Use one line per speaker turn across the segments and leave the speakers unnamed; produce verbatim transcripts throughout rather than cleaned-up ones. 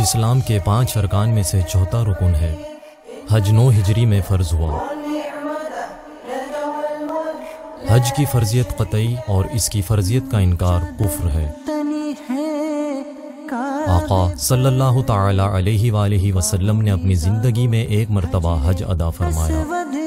حج اسلام کے پانچ ارکان میں سے چوتھا رکن ہے۔ حج نو ہجری میں فرض ہوا۔ حج کی فرضیت قطعی اور اس کی فرضیت کا انکار کفر ہے۔ آقا صلی اللہ تعالی علیہ وآلہ وسلم نے اپنی زندگی میں ایک مرتبہ حج ادا فرمایا۔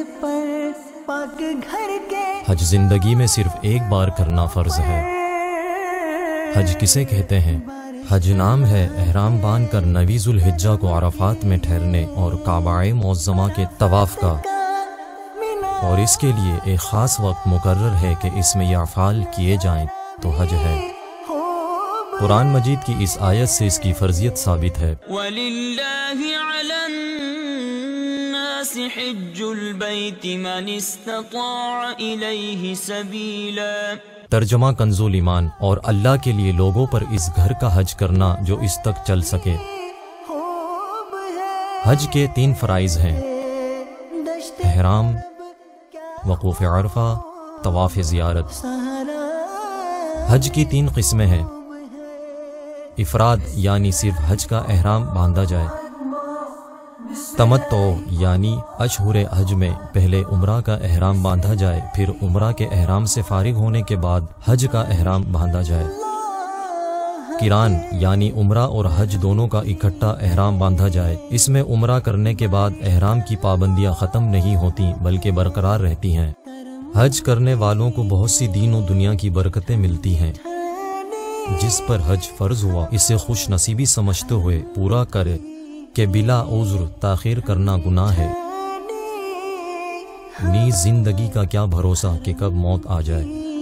حج زندگی میں صرف ایک بار کرنا فرض ہے۔ حج کسے کہتے ہیں؟ حج نام ہے احرام باندھ کر نویں ذوالحجہ کو عرفات میں ٹھہرنے اور کعبہ معظمہ کے طواف کا، اور اس کے لیے ایک خاص وقت مقرر ہے کہ اس میں یہ افعال کیے جائیں تو حج ہے۔ قرآن مجید کی اس آیت سے اس کی فرضیت ثابت ہے۔
وَلِلَّهِ عَلَى النَّاسِ حِجُّ الْبَيْتِ مَنِ اسْتَطَاعَ إِلَيْهِ سَبِيلًا۔
ترجمہ کنز الایمان، اور اللہ کے لیے لوگوں پر اس گھر کا حج کرنا جو اس تک چل سکے۔ حج کے تین فرائض ہیں: احرام، وقوف عرفہ، طواف زیارت۔ حج کی تین قسمیں ہیں: افراد یعنی صرف حج کا احرام باندھا جائے، تمتع یعنی اشہر حج میں پہلے عمرہ کا احرام باندھا جائے، پھر عمرہ کے احرام سے فارغ ہونے کے بعد حج کا احرام باندھا جائے، قران یعنی عمرہ اور حج دونوں کا اکٹھا احرام باندھا جائے۔ اس میں عمرہ کرنے کے بعد احرام کی پابندیاں ختم نہیں ہوتی بلکہ برقرار رہتی ہیں۔ حج کرنے والوں کو بہت سی دین و دنیا کی برکتیں ملتی ہیں۔ جس پر حج فرض ہوا اسے خوش نصیبی سمجھتے ہوئے پورا کرے کہ بلا عذر تاخیر کرنا گناہ ہے۔ نیز زندگی کا کیا بھروسہ کہ کب موت آ جائے۔